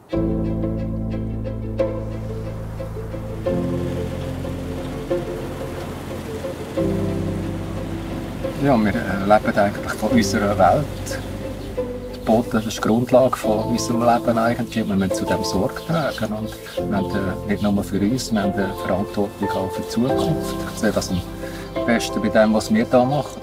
Ja, wir leben eigentlich von unserer Welt. Der Boden ist die Grundlage von unserem Leben eigentlich. Wir müssen zu dem Sorge tragen. Und wir haben nicht nur für uns, wir haben eine Verantwortung auch für die Zukunft. Ich sehe das am besten bei dem, was wir hier machen.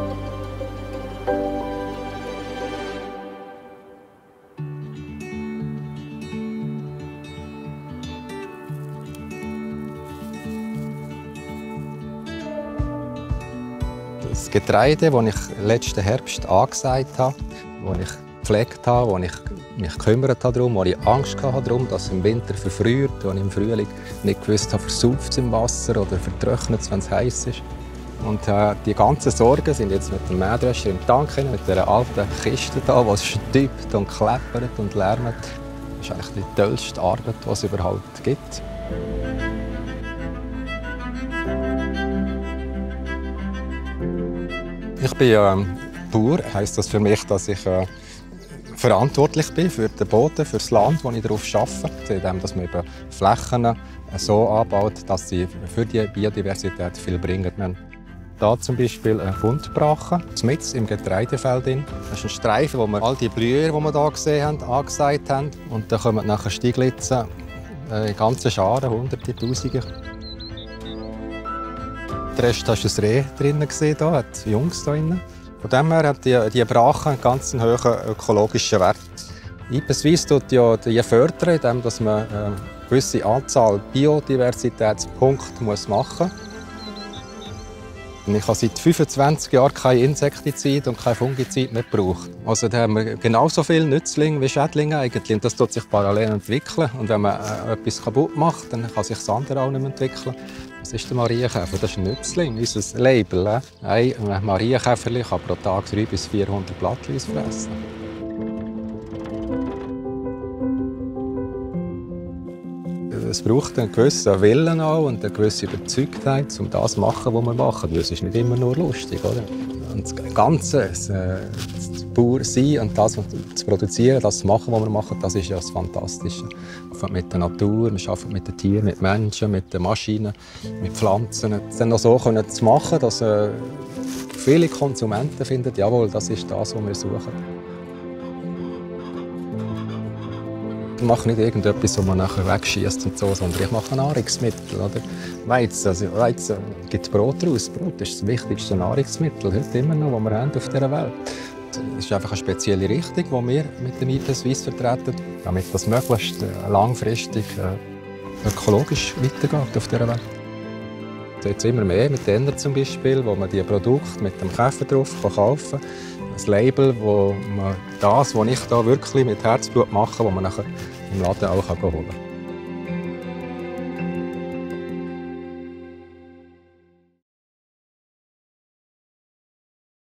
Das Getreide, das ich letzten Herbst angesagt habe, das ich gepflegt habe, das ich mich gekümmert habe darum, wo ich Angst hatte darum, dass es im Winter verfriert, wo ich im Frühling nicht gewusst habe, versauft es im Wasser oder vertrocknet es, wenn es heiß ist. Und die ganzen Sorgen sind jetzt mit dem Mähdrescher im Tank, mit dieser alten Kiste hier, die stübt und kleppert und lärmt. Das ist eigentlich die tollste Arbeit, die es überhaupt gibt. Ich bin Bauer, heisst das für mich, dass ich verantwortlich bin für den Boden, für das Land, das ich darauf arbeite, indem man eben Flächen so anbaut, dass sie für die Biodiversität viel bringen. Wir haben hier zum Beispiel eine Buntbrache, mitten im Getreidefeld. Das ist ein Streifen, wo wir all die Blüher, die wir hier gesehen haben, angesagt haben. Und dann kommen nachher Stieglitzen in ganzen Scharen, Hunderte, Tausende. Der Rest hast du das Reh drinnen gesehen, da hat Jungs da drinnen. Von dem her hat die Brache einen ganz hohen ökologischen Wert. Beispielsweise tut ja die fördern, indem man eine gewisse Anzahl Biodiversitätspunkte machen muss. Ich habe seit 25 Jahren kein Insektizid und kein Fungizid mehr gebraucht. Also da haben wir genauso viele Nützlinge wie Schädlinge eigentlich. Und das tut sich parallel entwickeln. Und wenn man etwas kaputt macht, dann kann sich das andere auch nicht mehr entwickeln. Das ist der Marienkäfer, das ist ein Nützling, unser Label. Ein Marienkäfer kann pro Tag 300 bis 400 Blattläuse fressen. Es braucht einen gewissen Willen auch und eine gewisse Überzeugtheit, um das zu machen, was wir machen. Das ist nicht immer nur lustig, oder? Und das Ganze, das Bauer sein und das zu produzieren, das zu machen, was wir machen, das ist ja das Fantastische. Wir arbeiten mit der Natur, wir arbeiten mit den Tieren, mit Menschen, mit den Maschinen, mit Pflanzen. Es dann noch so zu machen, dass viele Konsumenten finden, jawohl, das ist das, was wir suchen. Ich mache nicht irgendetwas, das man nachher wegschießt und so, sondern ich mache Nahrungsmittel. Oder? Weizen, Weizen gibt Brot raus. Brot ist das wichtigste Nahrungsmittel heute immer noch, das wir haben auf dieser Welt. Es ist einfach eine spezielle Richtung, die wir mit dem IP Suisse vertreten, damit das möglichst langfristig ökologisch weitergeht auf dieser Welt. Jetzt immer mehr mit Denner zum Beispiel, wo man die Produkte mit dem Käfer drauf kaufen kann. Ein Label, wo man das, was ich da wirklich mit Herzblut mache, wo man nachher im Laden auch holen kann.